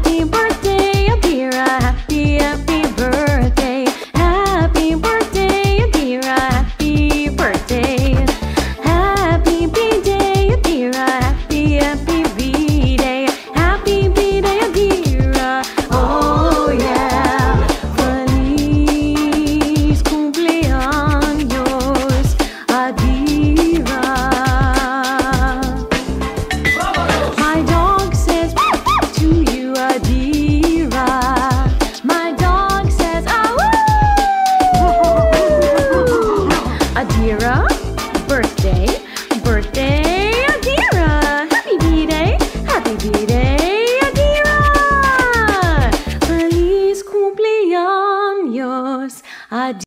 Happy birthday, Adira. Happy, happy birthday. Happy birthday, Adira. Happy birthday. Happy B-day, Adira. Happy, happy B-day. Happy B-day, Adira. Oh yeah. Feliz cumpleaños, Adira. My dog says to you, Adira. My dog says, ah, woo! Adira, birthday, birthday, Adira. Happy B-day, Adira. Feliz cumpleaños, Adira.